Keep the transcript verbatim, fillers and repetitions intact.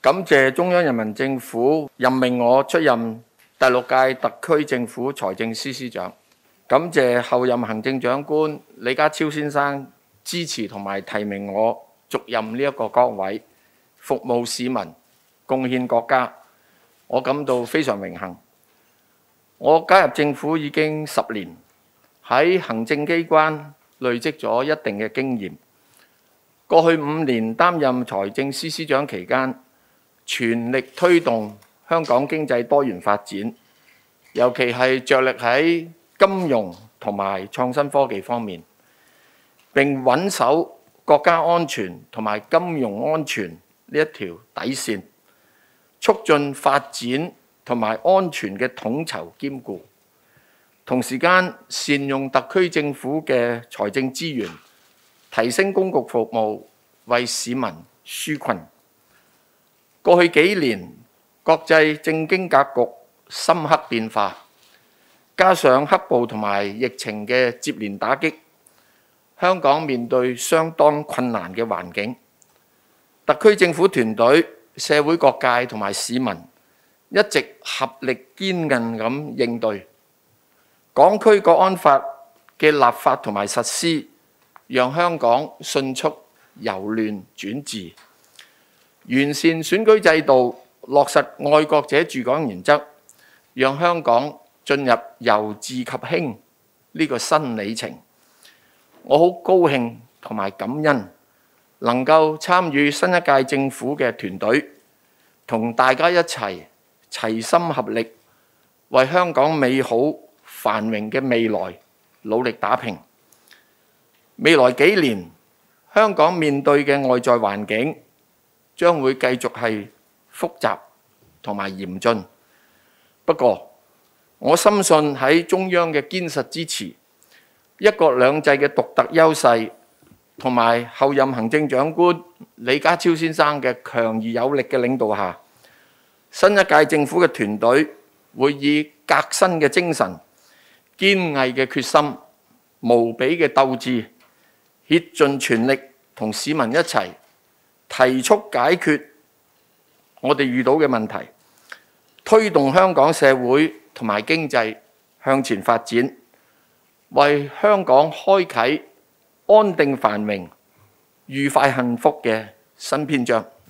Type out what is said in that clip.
感謝中央人民政府任命我出任第六屆特區政府財政司司長，感謝候任行政長官李家超先生支持同埋提名我續任呢一個崗位，服務市民、貢獻國家，我感到非常榮幸。我加入政府已經十年，喺行政機關累積咗一定嘅經驗。過去五年擔任財政司司長期間，全力推動香港經濟多元發展，尤其係着力喺金融同埋創新科技方面，並穩守國家安全同埋金融安全呢一條底線，促進發展同埋安全嘅統籌兼顧，同時間善用特區政府嘅財政資源，提升公共服務，為市民紓困。過去幾年，國際政經格局深刻變化，加上黑暴同埋疫情嘅接連打擊，香港面對相當困難嘅環境。特區政府團隊、社會各界同埋市民一直合力堅韌咁應對。港區國安法嘅立法同埋實施，讓香港迅速由亂轉治。完善選舉制度，落實愛國者治港原則，讓香港進入由治及興呢個新里程。我好高興同埋感恩，能夠參與新一屆政府嘅團隊，同大家一齊齊心合力，為香港美好繁榮嘅未來努力打拼。未來幾年，香港面對嘅外在環境將會繼續係複雜同埋嚴峻。不過，我深信喺中央嘅堅實支持、一國兩制嘅獨特優勢，同埋候任行政長官李家超先生嘅強而有力嘅領導下，新一屆政府嘅團隊會以革新嘅精神、堅毅嘅決心、無比嘅鬥志，竭盡全力同市民一齊提速解決我哋遇到嘅問題，推動香港社會同埋經濟向前發展，為香港開啓安定繁榮、愉快幸福嘅新篇章。